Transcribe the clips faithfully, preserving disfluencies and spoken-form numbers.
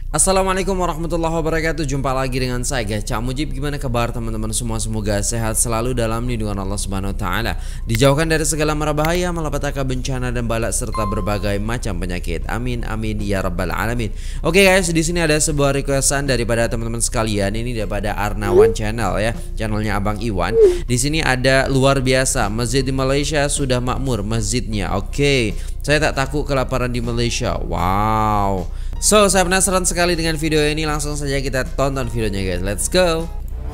Assalamualaikum warahmatullahi wabarakatuh. Jumpa lagi dengan saya guys, Cak Mujib. Gimana kabar teman-teman semua? Semoga sehat selalu dalam lindungan Allah Subhanahu wa taala. Dijauhkan dari segala mara bahaya, malapetaka, bencana dan balak serta berbagai macam penyakit. Amin amin ya rabbal alamin. Oke guys, di sini ada sebuah requestan daripada teman-teman sekalian. Ini daripada Arnawan Channel ya, channelnya Abang Iwan. Di sini ada luar biasa, masjid di Malaysia sudah makmur masjidnya. Oke, saya tak takut kelaparan di Malaysia. Wow. So, saya penasaran sekali dengan video ini. Langsung saja kita tonton videonya guys. Let's go.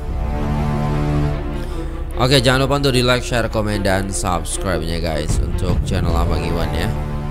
Oke, jangan lupa untuk di like, share, komen, dan subscribe-nya guys untuk channel Abang Iwan ya.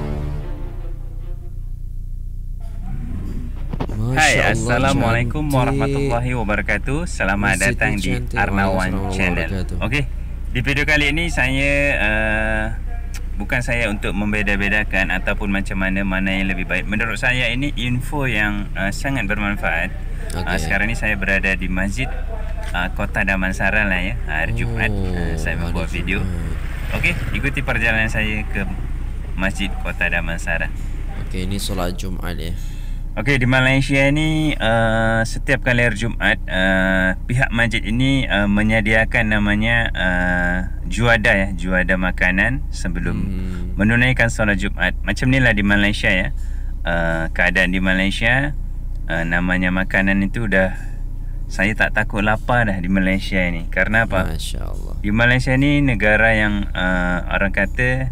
Hai, Assalamualaikum warahmatullahi wabarakatuh. Selamat datang di Arnawan Channel. Oke, di video kali ini saya uh, bukan saya untuk membeda-bedakan ataupun macam mana mana yang lebih baik. Menurut saya ini info yang uh, sangat bermanfaat. Okay. Uh, sekarang ini saya berada di Masjid uh, Kota Damansara lah ya. Hari oh, Jumaat uh, saya membuat video. Okey, ikuti perjalanan saya ke Masjid Kota Damansara. Okey, ini solat Jumaat ya. Okey, di Malaysia ni uh, setiap kali hari Jumaat uh, pihak masjid ini uh, menyediakan namanya uh, juada ya, juada makanan sebelum hmm. menunaikan solat Jumaat. Macam inilah di Malaysia ya. Uh, keadaan di Malaysia uh, namanya makanan itu dah, saya tak takut lapar dah di Malaysia ini. Karena apa? Masya Allah. Di Malaysia ni negara yang uh, orang kata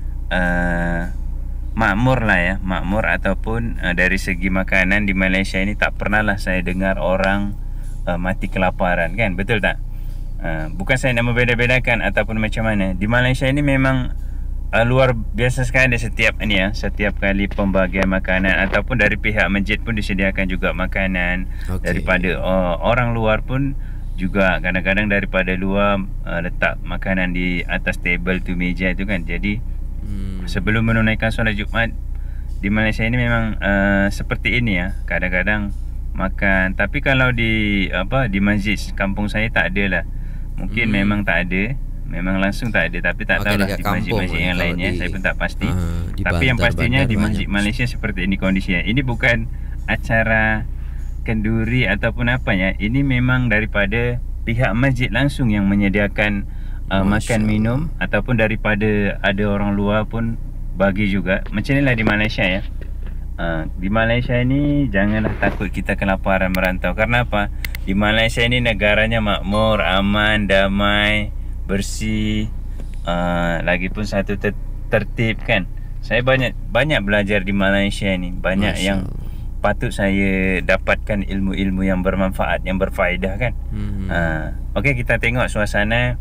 uh, makmur lah ya, makmur ataupun uh, dari segi makanan di Malaysia ini tak pernah lah saya dengar orang uh, mati kelaparan kan, betul tak? Uh, bukan saya nak membeda-bedakan ataupun macam mana. Di Malaysia ini memang uh, luar biasa sekali setiap ini ya, setiap kali pembagian makanan ataupun dari pihak masjid pun disediakan juga makanan. Okay. Daripada uh, orang luar pun juga kadang-kadang daripada luar uh, letak makanan di atas table tu, meja tu kan. Jadi sebelum menunaikan solat Jumaat di Malaysia ini memang uh, seperti ini ya, kadang-kadang makan. Tapi kalau di apa di masjid kampung saya tak ada lah. Mungkin hmm. memang tak ada, memang langsung tak ada. Tapi tak okay, tahu lah di masjid-masjid yang lainnya di, saya pun tak pasti. Uh, Tapi yang pastinya di masjid banyak. Malaysia seperti ini kondisinya. Ini bukan acara kenduri ataupun apa ya. Ini memang daripada pihak masjid langsung yang menyediakan Uh, makan minum ataupun daripada ada orang luar pun bagi juga. Macam inilah di Malaysia ya. Uh, di Malaysia ini janganlah takut kita kelaparan merantau. Karena apa? Di Malaysia ini negaranya makmur, aman, damai, bersih. Uh, lagipun satu ter tertib kan. Saya banyak banyak belajar di Malaysia ini. Banyak Masya yang patut saya dapatkan ilmu-ilmu yang bermanfaat, yang berfaedah kan. Hmm. Uh, Okey, kita tengok suasana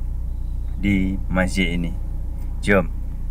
di masjid ini. Jom.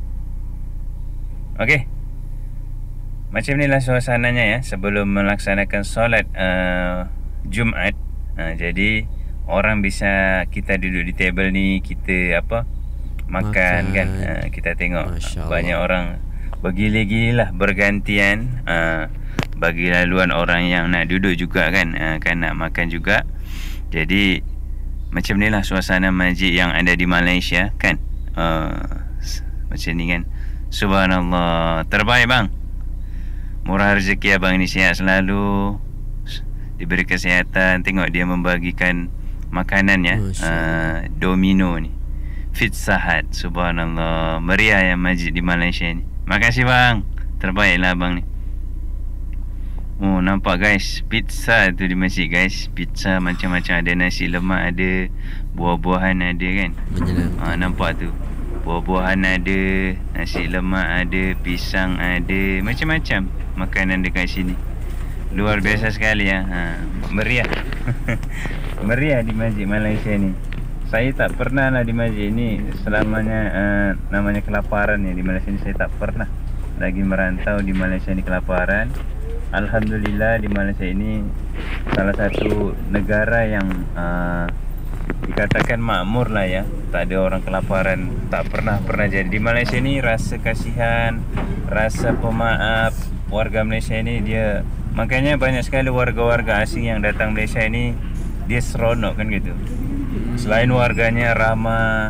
Okey. Macam inilah suasananya ya sebelum melaksanakan solat uh, Jumaat. Uh, jadi orang bisa, kita duduk di table ni, kita apa makan, makan. kan. Uh, kita tengok banyak orang bergila-gila bergantian uh, bagi laluan orang yang nak duduk juga kan, uh, kan nak makan juga. Jadi macam inilah suasana masjid yang ada di Malaysia kan. uh, Macam ni kan. Subhanallah. Terbaik bang. Murah rezeki abang ni, sihat selalu, diberi kesihatan. Tengok dia membagikan makanan ya. uh, Domino ni, Pizza Hut. Subhanallah. Meriah ya masjid di Malaysia ni. Makasih bang. Terbaiklah abang ni. Oh, nampak guys, pizza tu di masjid guys. Pizza macam-macam, ada nasi lemak, ada buah-buahan ada kan. Ha, nampak tu. Buah-buahan ada, nasi lemak ada, pisang ada, macam-macam makanan dekat sini. Luar biasa sekali ya. Ha, meriah. Meriah di masjid Malaysia ni. Saya tak pernah lah di masjid ni selamanya uh, namanya kelaparan ni di Malaysia ni. Saya tak pernah lagi merantau di Malaysia ni kelaparan. Alhamdulillah di Malaysia ini salah satu negara yang uh, dikatakan makmur lah ya. Tak ada orang kelaparan, tak pernah pernah jadi. Di Malaysia ini rasa kasihan, rasa pemaaf warga Malaysia ini dia, makanya banyak sekali warga-warga asing yang datang Malaysia ini dia seronok kan gitu. Selain warganya ramah,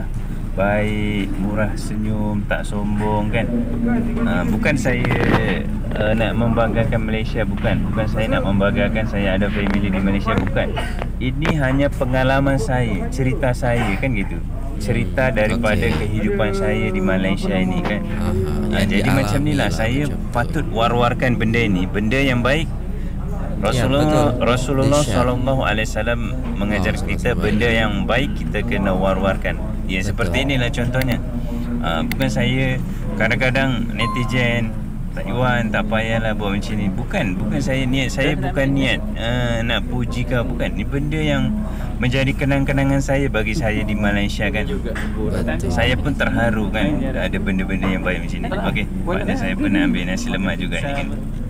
baik, murah senyum, tak sombong kan. uh, Bukan saya uh, nak membanggakan Malaysia, bukan. Bukan saya nak membanggakan saya ada family di Malaysia, bukan. Ini hanya pengalaman saya, cerita saya kan gitu. Cerita daripada okay. kehidupan saya di Malaysia ini kan. uh, Jadi macam ni lah, saya patut war-warkan benda ni, benda yang baik. Rasulullah ya, Rasulullah sallallahu alaihi wasallam mengajar oh, kita benda yang baik kita kena war-warkan. Ya, betul. Seperti inilah contohnya. uh, Bukan saya, kadang-kadang netizen tak Iwan tak payahlah buat macam ni. Bukan, bukan saya niat. Saya bukan niat uh, nak puji ke, bukan. Ni benda yang menjadi kenang-kenangan saya bagi saya di Malaysia kan. Betul. Saya pun terharu kan ada benda-benda yang baik macam ni. Okey, maknanya saya pernah ambil nasi lemak juga ni kan.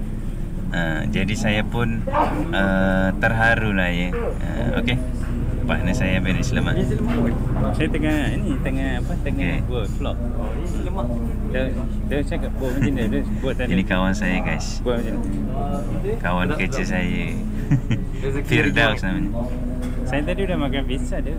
Uh, jadi saya pun uh, terharu lah ya. uh, Okey, partner saya ambil nasi lemak. Saya tengah ini tengah apa tengah okay. buat vlog. Lemak. Dia dia cakap buat macam ni, dia buat tadi. Ini kawan saya guys. Buat macam ni. Kawan kerja saya. Firdaus namanya. Saya tadi dah makan pizza dia.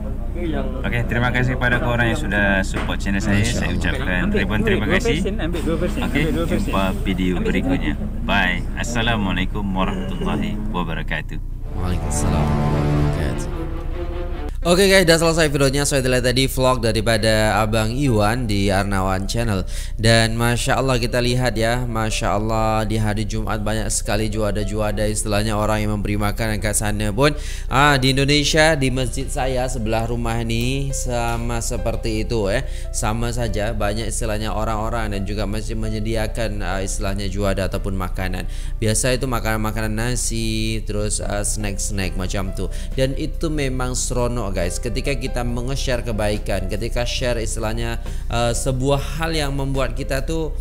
Okey, terima kasih kepada korang yang sudah support channel saya. Saya ucapkan ribuan terima kasih. Okey, jumpa video berikutnya. Bye. Assalamualaikum warahmatullahi wabarakatuh. Waalaikumsalam warahmatullahi wabarakatuh. Oke guys, udah selesai videonya. Saya lihat tadi vlog daripada Abang Iwan di Arnawan Channel. Dan Masya Allah kita lihat ya, Masya Allah di hari Jumat banyak sekali juada-juada, istilahnya orang yang memberi makan kat sana pun. ah, Di Indonesia, di masjid saya sebelah rumah ini sama seperti itu eh sama saja, banyak istilahnya orang-orang dan juga masjid menyediakan uh, istilahnya juada ataupun makanan. Biasa itu makanan-makanan nasi, terus uh, snack-snack macam tuh. Dan itu memang seronok guys, ketika kita menge-share kebaikan, ketika share istilahnya uh, sebuah hal yang membuat kita tuh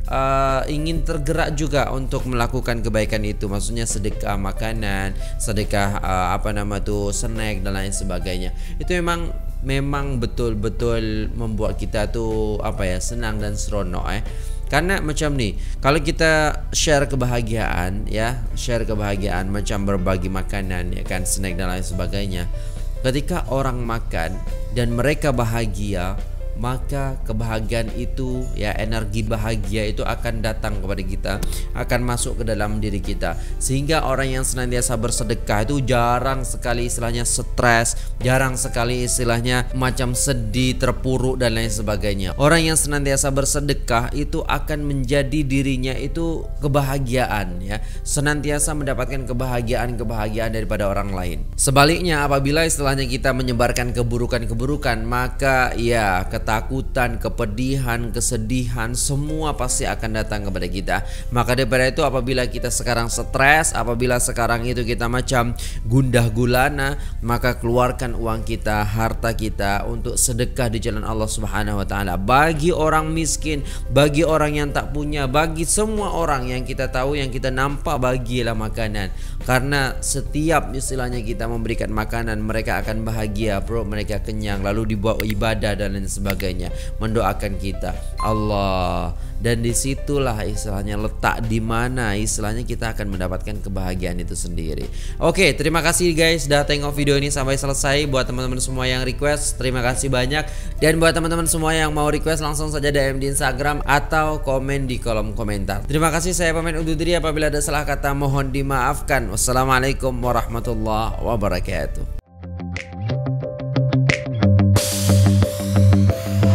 uh, ingin tergerak juga untuk melakukan kebaikan itu. Maksudnya sedekah makanan, sedekah uh, apa nama tuh snack dan lain sebagainya. Itu memang memang betul-betul membuat kita tuh apa ya, senang dan seronok eh. Karena macam nih, kalau kita share kebahagiaan ya, share kebahagiaan macam berbagi makanan ya kan, snack dan lain sebagainya. Ketika orang makan dan mereka bahagia, maka kebahagiaan itu ya, energi bahagia itu akan datang kepada kita, akan masuk ke dalam diri kita. Sehingga orang yang senantiasa bersedekah itu jarang sekali istilahnya stres, jarang sekali istilahnya macam sedih, terpuruk dan lain sebagainya. Orang yang senantiasa bersedekah itu akan menjadi dirinya itu kebahagiaan ya, senantiasa mendapatkan kebahagiaan-kebahagiaan daripada orang lain. Sebaliknya apabila istilahnya kita menyebarkan keburukan-keburukan, maka ya ketakutan, kepedihan, kesedihan semua pasti akan datang kepada kita. Maka daripada itu apabila kita sekarang stres, apabila sekarang itu kita macam gundah gulana, maka keluarkan uang kita, harta kita untuk sedekah di jalan Allah Subhanahu wa taala. Bagi orang miskin, bagi orang yang tak punya, bagi semua orang yang kita tahu, yang kita nampak, bagilah makanan. Karena setiap istilahnya kita memberikan makanan, mereka akan bahagia, perut mereka kenyang, lalu dibuat ibadah dan lain sebagainya, mendoakan kita Allah. Dan disitulah istilahnya letak di mana istilahnya kita akan mendapatkan kebahagiaan itu sendiri. Oke, terima kasih guys sudah tengok video ini sampai selesai. Buat teman-teman semua yang request, terima kasih banyak. Dan buat teman-teman semua yang mau request, langsung saja D M di Instagram atau komen di kolom komentar. Terima kasih, saya pamit undur diri. Apabila ada salah kata mohon dimaafkan. Wassalamualaikum warahmatullahi wabarakatuh.